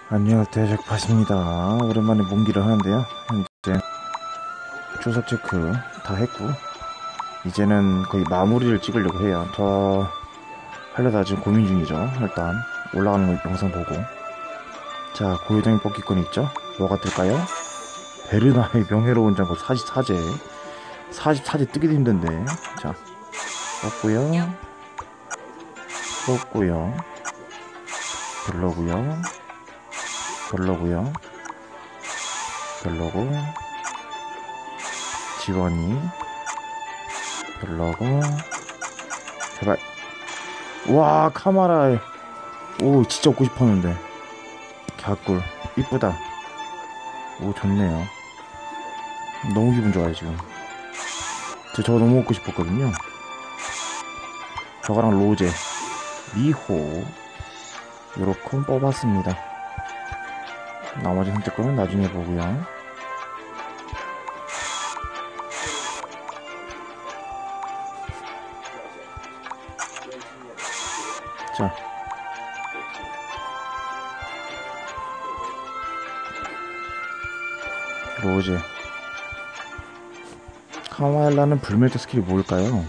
안녕하세요, 잭팟입니다. 오랜만에 몽기를 하는데요. 현재 추석 체크 다 했고 이제는 거의 마무리를 찍으려고 해요. 더 하려다 지금 고민 중이죠. 일단 올라가는 거 영상 보고. 자, 고요정이 뽑기권 있죠? 뭐가 뜰까요? 베르나의 명예로운 장고 44제 44제 뜨기도 힘든데. 자, 뽑고요, 뽑고요, 별로고요, 별로고요, 별로고, 직원이 별로고. 제발. 와, 카마라. 오, 진짜 얻고 싶었는데. 갸꿀 이쁘다. 오, 좋네요. 너무 기분 좋아요 지금. 저거 너무 얻고 싶었거든요. 저거랑 로제, 미호 요렇게 뽑았습니다. 나머지 선택권은 나중에 보고요. 자, 로제. 카마엘라는 불멸자 스킬이 뭘까요?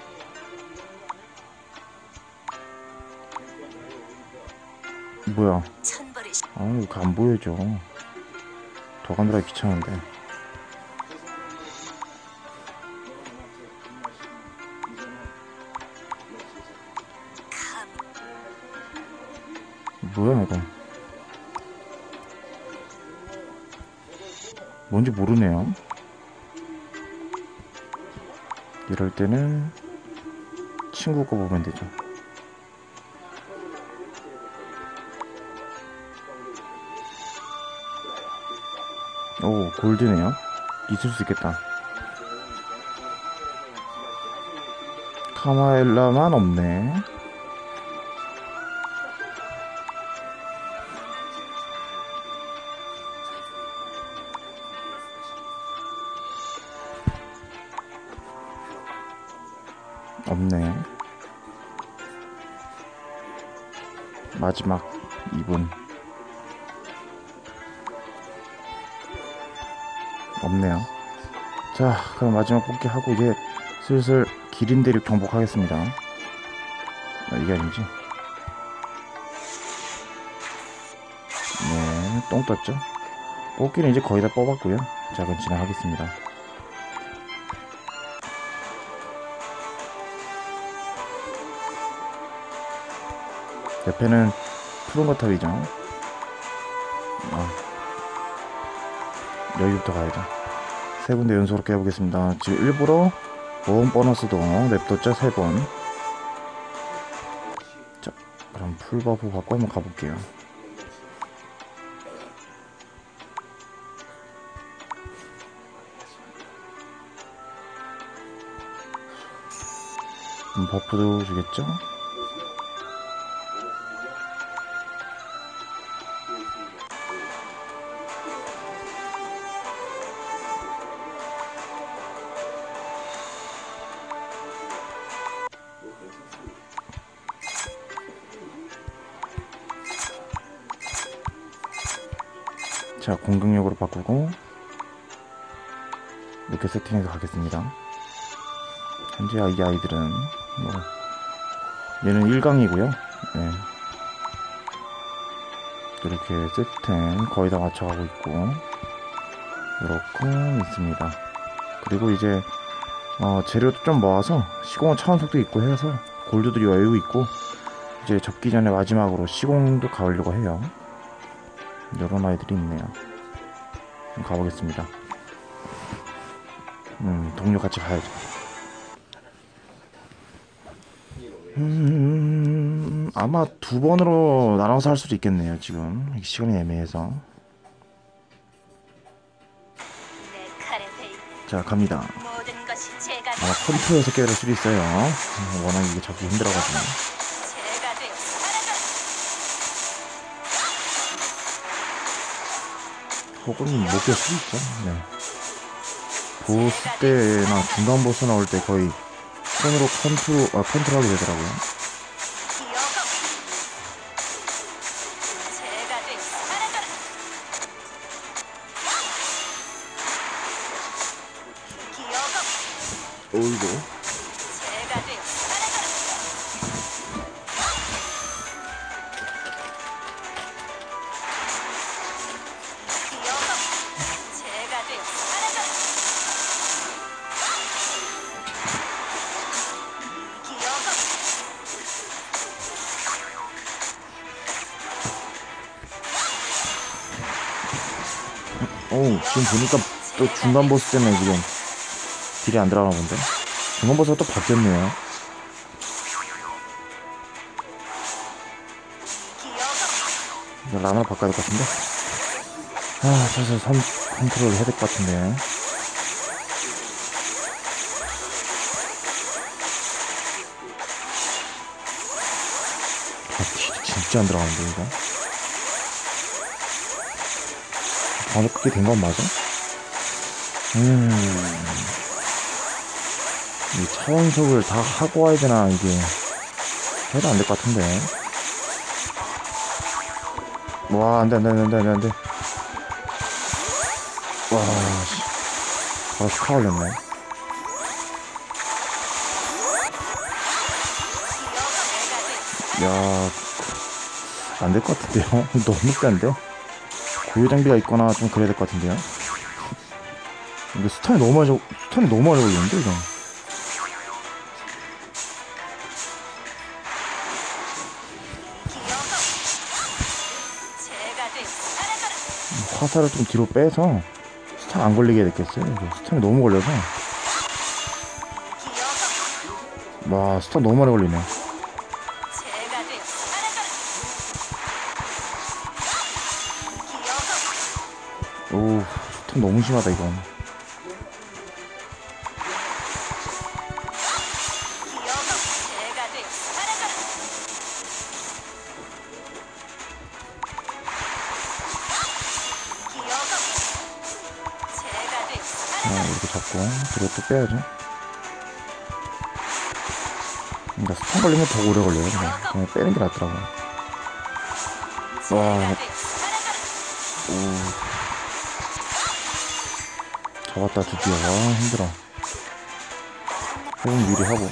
뭐야? 아, 이거 안 보여줘. 더 가느라 귀찮은데. 뭐야 이거? 뭔지 모르네요. 이럴 때는 친구 거 보면 되죠. 오, 골드네요. 있을 수 있겠다. 카마엘라만 없네. 없네. 마지막 2분. 없네요. 자, 그럼 마지막 뽑기 하고 이제 슬슬 기린 대륙 정복하겠습니다. 아, 이게 아니지. 네, 똥 떴죠. 뽑기는 이제 거의 다 뽑았고요. 자, 그럼 진행하겠습니다. 옆에는 푸른 거탑이죠. 여기부터 가야죠. 세 군데 연속으로 깨보겠습니다. 지금 일부러 모험 보너스도 냅뒀죠. 3번. 자, 그럼 풀버프 받고 한번 가볼게요. 버프도 주겠죠. 자, 공격력으로 바꾸고 이렇게 세팅해서 가겠습니다. 현재 이 아이들은 얘는 1강이고요 네. 이렇게 세팅 거의 다 맞춰가고 있고 이렇게 있습니다. 그리고 이제 재료도 좀 모아서 시공은 차원속도 있고 해서 골드들이 여유 있고 이제 접기 전에 마지막으로 시공도 가려고 해요. 이런 아이들이 있네요. 가보겠습니다. 동료 같이 가야죠. 아마 2번으로 나눠서 할 수도 있겠네요. 지금 시간이 애매해서. 자, 갑니다. 아마 컨트롤에서 깨를 수도 있어요. 워낙 이게 잡기 힘들어가지고. 혹은 못 깰 수도 있죠. 네. 보스 때나 중간 보스 나올 때 거의 손으로 컨트롤하게 되더라고요. 어이구. 지금 보니까 또 중간 보스 때문에 지금 딜이 안 들어가나 본데. 중간 보스가 또 바뀌었네요. 이거 라면을 바꿔야 될 것 같은데. 슬슬 컨트롤 해야 될 것 같은데. 딜이 진짜 안 들어가는데 이거. 바로 그게 된 건 맞아? 이 차원석을 다 하고 와야 되나, 이게. 해도 안 될 것 같은데. 와, 안 돼. 와, 씨. 바로 스카 걸렸네. 야, 안 될 것 같은데요? 너무 센데? 고유 장비가 있거나 좀 그래야 될 것 같은데요. 이거 스턴이 너무 많이 걸리는데 이거. 화살을 좀 뒤로 빼서 스턴 안 걸리게 됐겠어요. 이거 스턴이 너무 걸려서. 와, 스턴 너무 많이 걸리네. 오, 스턴 너무 심하다 이건. 이렇게 잡고 뒤로 또 빼야죠. 그러니까 스턴 걸리면 더 오래 걸려요. 그냥 빼는 게 낫더라고요. 와, 오, 잡았다 드디어. 힘들어. 회복 미리 하고.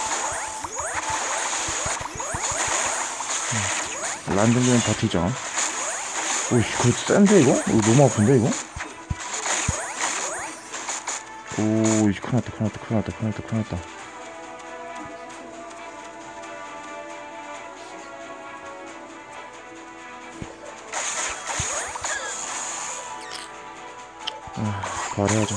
란 정도면 버티죠. 오이, 그거 센데 이거? 이거 너무 아픈데 이거? 오, 큰일 났다. 부활해야죠.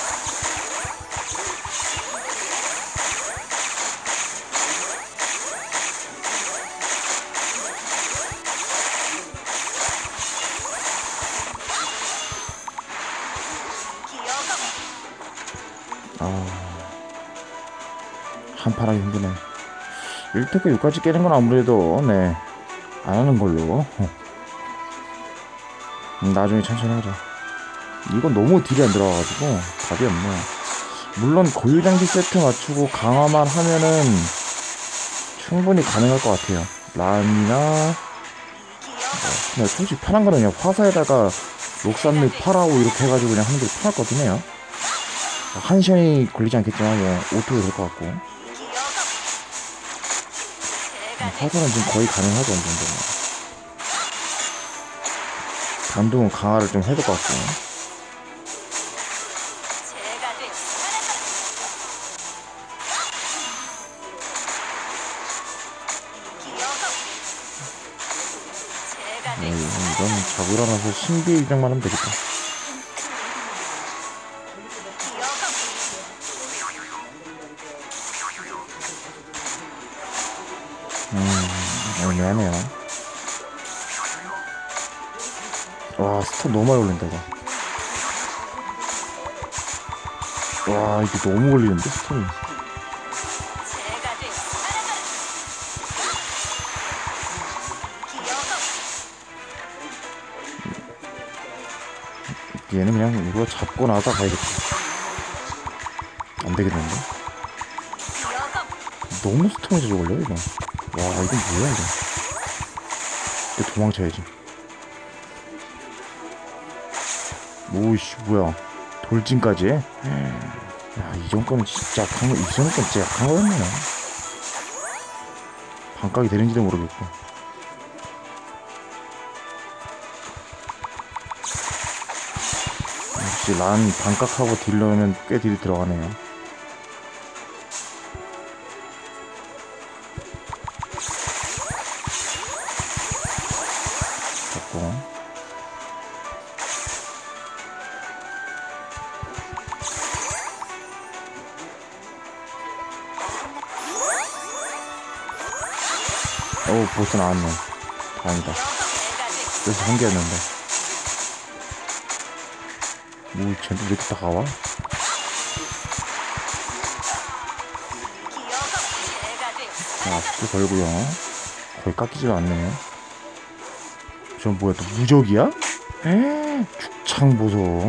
한판하기 힘드네. 1태그 6까지 깨는 건 아무래도 네, 안 하는 걸로. 나중에 천천히 하자. 이건 너무 딜이 안 들어가가지고 답이 없네. 물론 고유장비 세트 맞추고 강화만 하면은 충분히 가능할 것 같아요. 란이나 그냥 솔직히 편한 거는 그냥 화사에다가 록산을 팔하고 이렇게 해가지고 그냥 하는 게 편할 것 같긴 해요. 한 시간이 걸리지 않겠지만 뭐 오토도 될 것 같고. 화살은 지금 거의 가능하죠. 어느 정도는. 단둥은 강화를 좀 해야 될 것 같고. 이건 자고 일어나서 신비 일정만 하면 되겠다. 애매하네요. 와, 스톱 너무 많이 걸린다 이거. 와, 이게 너무 걸리는데 스톱이. 얘는 그냥 이거 잡고 나서 가야겠다. 안 되겠는데? 너무 스톰이 자주 걸려 이거. 와, 이건 뭐야 이거. 이거 도망쳐야지. 오이씨, 뭐야. 돌진까지 해? 야, 이 정도는 진짜 약한 거, 이 정도는 진짜 약한 거였네. 반각이 되는지도 모르겠고. 역시 란 반각하고 딜 넣으면 꽤 딜이 들어가네요. 잡고. 오, 보스 나왔네. 다행이다. 그래서 한 개였는데. 뭐, 쟤도 왜 이렇게 다가와? 자, 스킬 걸고요. 거의 깎이지가 않네요. 저 뭐야, 또 무적이야? 죽창 보소.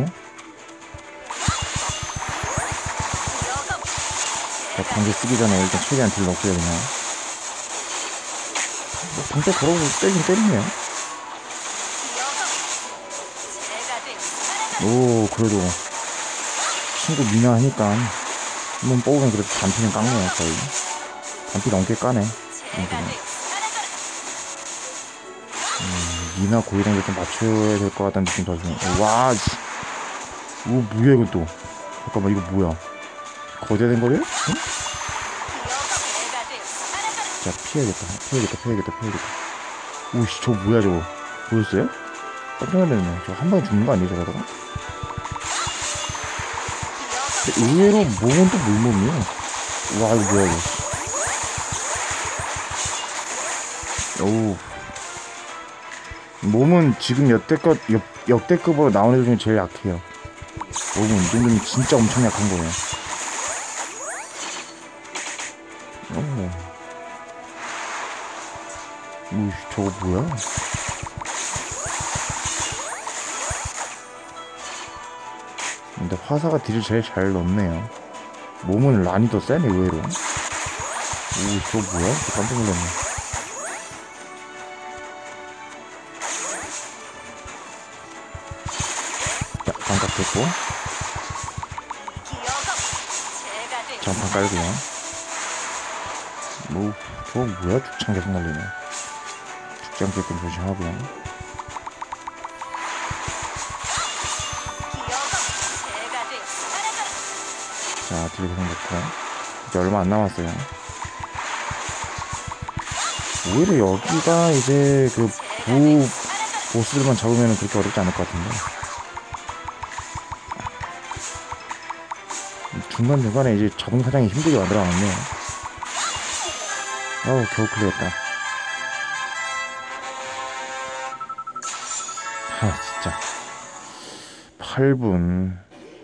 자, 방개 쓰기 전에 일단 최대한 딜 넣고요, 그냥. 방패 걸어서 때리긴 때리네요. 오, 그래도 친구 미나 하니까 한번 뽑으면 그래도 반피는 깎네요. 거의 반피 넘게 까네. 미나 고위동도 좀 맞춰야 될 것 같다는 느낌 더 드네. 와, 오, 뭐야 이건 또. 잠깐만, 이거 뭐야, 거대된 거를? 응? 자, 피해야겠다. 오씨, 저 뭐야 저거. 보였어요? 깜짝 놀랐네. 저 한 방에 죽는 거 아니에요, 저러다가? 의외로 몸은 또 물몸이에요. 와, 이거 뭐야 이거. 오우. 몸은 지금 역대급으로 나오는 애 중에 제일 약해요. 몸은 이 정도면 진짜 엄청 약한 거예요. 오우, 저거 뭐야? 근데 화사가 딜을 제일 잘 넣네요. 몸은 란이 더 세네, 의외로. 오, 저거 뭐야? 깜짝 놀랐네. 자, 반각 됐고. 장판 깔고요. 뭐, 저거 뭐야? 죽창 계속 날리네. 죽지 않게끔 조심하고요. 자, 딜 계속 넣고. 이제 얼마 안 남았어요. 오히려 여기가 이제 그 보스들만 잡으면 그렇게 어렵지 않을 것 같은데. 중간중간에 이제 자동 사장이 힘들게 만들어놨네요. 아우, 겨우 클리어했다. 아, 진짜. 8분.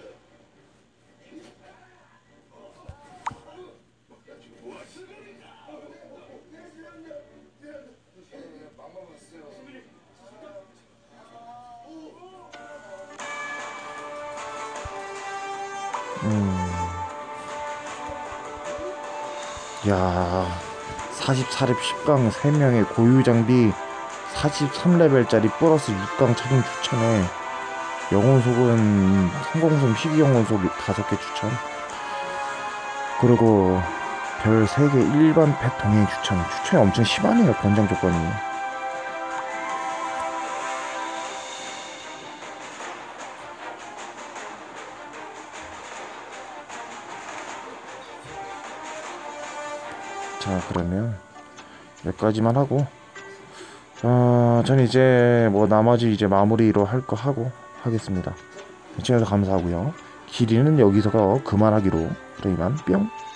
야, 44렙 10강 3명의 고유 장비 43레벨짜리 플러스 6강 착용 추천에 영혼속은 성공솜 희귀 영혼속 5개 추천, 그리고 별 3개 일반 펫 동행 추천이 엄청 심하네요. 권장 조건이. 자, 그러면 여기까지만 하고, 저는 이제 뭐 나머지 이제 마무리로 할 거 하고 하겠습니다. 시청해주셔서 감사하고요. 길이는 여기서 그만하기로. 그러면 뿅.